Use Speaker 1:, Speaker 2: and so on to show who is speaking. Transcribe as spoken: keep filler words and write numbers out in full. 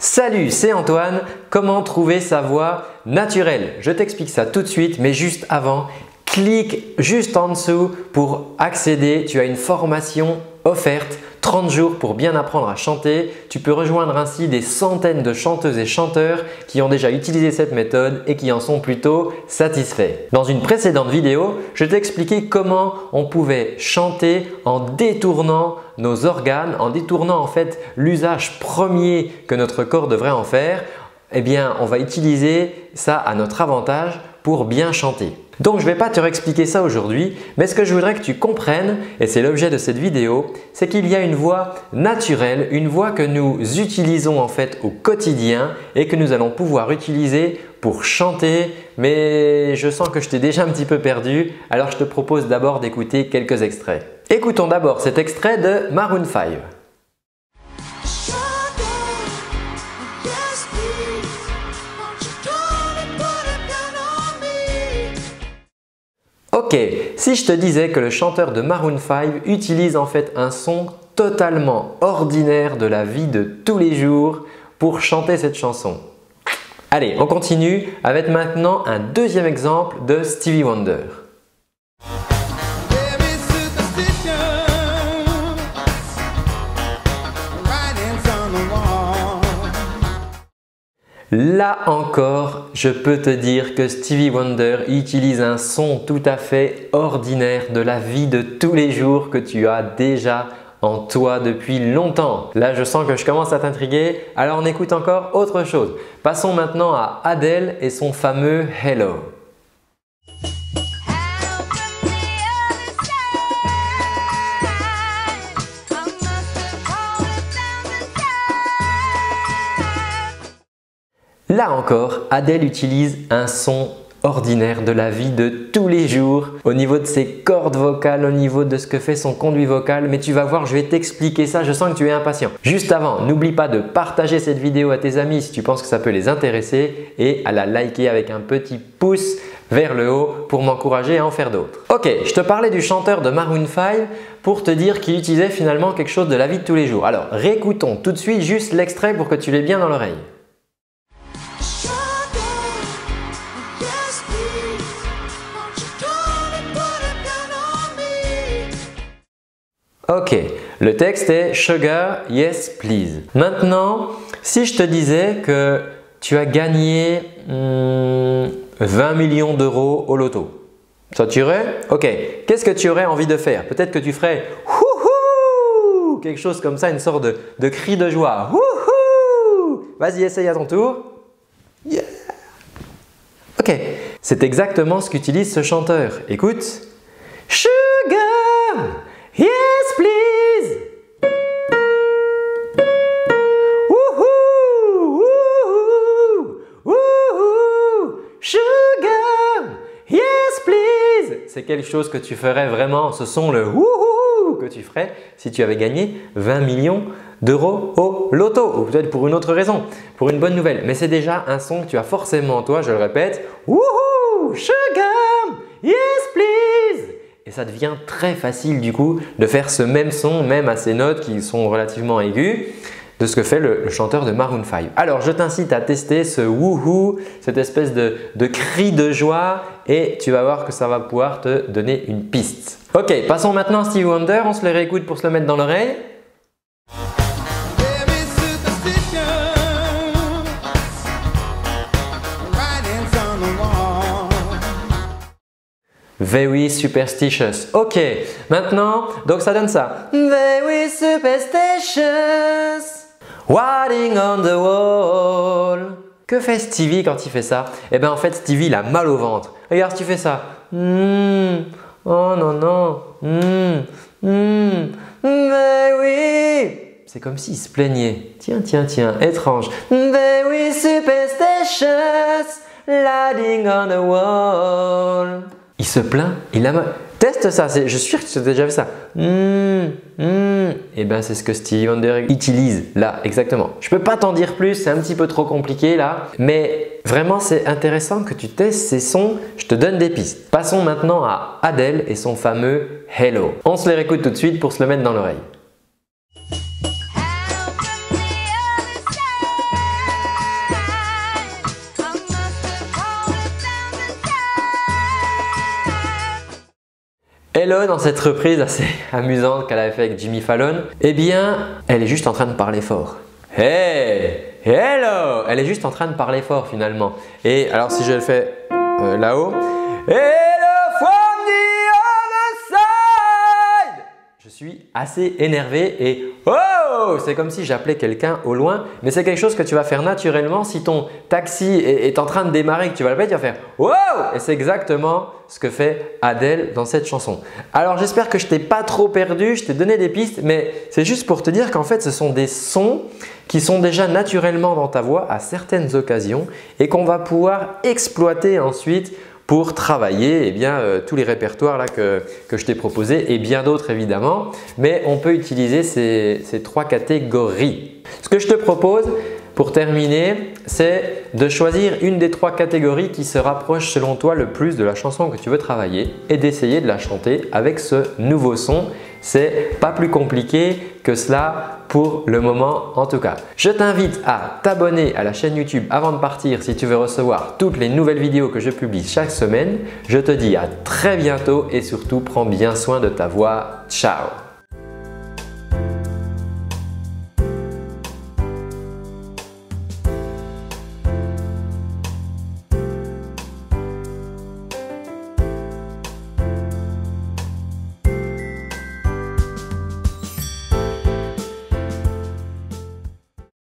Speaker 1: Salut, c'est Antoine. Comment trouver sa voix naturelle? Je t'explique ça tout de suite, mais juste avant, clique juste en dessous pour accéder. Tu as une formation offerte, trente jours pour bien apprendre à chanter. Tu peux rejoindre ainsi des centaines de chanteuses et chanteurs qui ont déjà utilisé cette méthode et qui en sont plutôt satisfaits. Dans une précédente vidéo, je t'ai expliqué comment on pouvait chanter en détournant nos organes, en détournant en fait l'usage premier que notre corps devrait en faire. Eh bien, on va utiliser ça à notre avantage pour bien chanter. Donc, je ne vais pas te réexpliquer ça aujourd'hui, mais ce que je voudrais que tu comprennes, et c'est l'objet de cette vidéo, c'est qu'il y a une voix naturelle, une voix que nous utilisons en fait au quotidien et que nous allons pouvoir utiliser pour chanter. Mais je sens que je t'ai déjà un petit peu perdu, alors je te propose d'abord d'écouter quelques extraits. Écoutons d'abord cet extrait de Maroon five. Ok, si je te disais que le chanteur de Maroon five utilise en fait un son totalement ordinaire de la vie de tous les jours pour chanter cette chanson. Allez, on continue avec maintenant un deuxième exemple de Stevie Wonder. Là encore, je peux te dire que Stevie Wonder utilise un son tout à fait ordinaire de la vie de tous les jours que tu as déjà en toi depuis longtemps. Là, je sens que je commence à t'intriguer, alors on écoute encore autre chose. Passons maintenant à Adele et son fameux Hello. Là encore, Adele utilise un son ordinaire de la vie de tous les jours au niveau de ses cordes vocales, au niveau de ce que fait son conduit vocal. Mais tu vas voir, je vais t'expliquer ça, je sens que tu es impatient. Juste avant, n'oublie pas de partager cette vidéo à tes amis si tu penses que ça peut les intéresser et à la liker avec un petit pouce vers le haut pour m'encourager à en faire d'autres. Ok, je te parlais du chanteur de Maroon five pour te dire qu'il utilisait finalement quelque chose de la vie de tous les jours. Alors, réécoutons tout de suite juste l'extrait pour que tu l'aies bien dans l'oreille. Ok, le texte est Sugar, yes please. Maintenant, si je te disais que tu as gagné hmm, vingt millions d'euros au loto, ça t'irait? Ok, qu'est-ce que tu aurais envie de faire? Peut-être que tu ferais wouhou, quelque chose comme ça, une sorte de, de cri de joie. Wouhou! Vas-y, essaye à ton tour. Yeah! Ok, c'est exactement ce qu'utilise ce chanteur. Écoute. Sugar! Yes, please! Woohoo! Woohoo! Woohoo! Sugar! Yes, please! C'est quelque chose que tu ferais vraiment. Ce sont le wouhou que tu ferais si tu avais gagné vingt millions d'euros au loto. Ou peut-être pour une autre raison, pour une bonne nouvelle. Mais c'est déjà un son que tu as forcément, toi, je le répète. Woohoo! Sugar! Yes, please! Et ça devient très facile du coup de faire ce même son, même à ces notes qui sont relativement aiguës, de ce que fait le, le chanteur de Maroon five. Alors, je t'incite à tester ce wouhou, cette espèce de, de cri de joie et tu vas voir que ça va pouvoir te donner une piste. Ok, passons maintenant à Stevie Wonder. On se les réécoute pour se le mettre dans l'oreille. Very superstitious. Ok, maintenant, donc ça donne ça. Very superstitious, writing on the wall. Que fait Stevie quand il fait ça? Eh bien en fait, Stevie il a mal au ventre. Regarde, tu fais ça. Mm. Oh non, non. Mm. Mm. Very. C'est comme s'il se plaignait. Tiens, tiens, tiens, étrange. Very superstitious, writing on the wall. Il se plaint, il a mal. Teste ça, je suis sûr que tu as déjà vu ça. Mmh, mmh. Et bien c'est ce que Stevie Wonder utilise là, exactement. Je ne peux pas t'en dire plus, c'est un petit peu trop compliqué là. Mais vraiment c'est intéressant que tu testes ces sons, je te donne des pistes. Passons maintenant à Adele et son fameux Hello. On se les réécoute tout de suite pour se le mettre dans l'oreille. Hello dans cette reprise assez amusante qu'elle avait fait avec Jimmy Fallon, eh bien, elle est juste en train de parler fort. Hey! Hello! Elle est juste en train de parler fort finalement. Et alors si je le fais euh, là-haut, hello from the other side! Je suis assez énervé et oh! C'est comme si j'appelais quelqu'un au loin, mais c'est quelque chose que tu vas faire naturellement si ton taxi est, est en train de démarrer et que tu vas le faire, tu vas faire wow! Et c'est exactement ce que fait Adele dans cette chanson. Alors j'espère que je t'ai pas trop perdu, je t'ai donné des pistes, mais c'est juste pour te dire qu'en fait ce sont des sons qui sont déjà naturellement dans ta voix à certaines occasions et qu'on va pouvoir exploiter ensuite pour travailler eh bien, euh, tous les répertoires là, que, que je t'ai proposés et bien d'autres évidemment. Mais on peut utiliser ces, ces trois catégories. Ce que je te propose pour terminer, c'est de choisir une des trois catégories qui se rapproche selon toi le plus de la chanson que tu veux travailler et d'essayer de la chanter avec ce nouveau son. C'est pas plus compliqué que cela pour le moment en tout cas. Je t'invite à t'abonner à la chaîne YouTube avant de partir si tu veux recevoir toutes les nouvelles vidéos que je publie chaque semaine. Je te dis à très bientôt et surtout prends bien soin de ta voix. Ciao!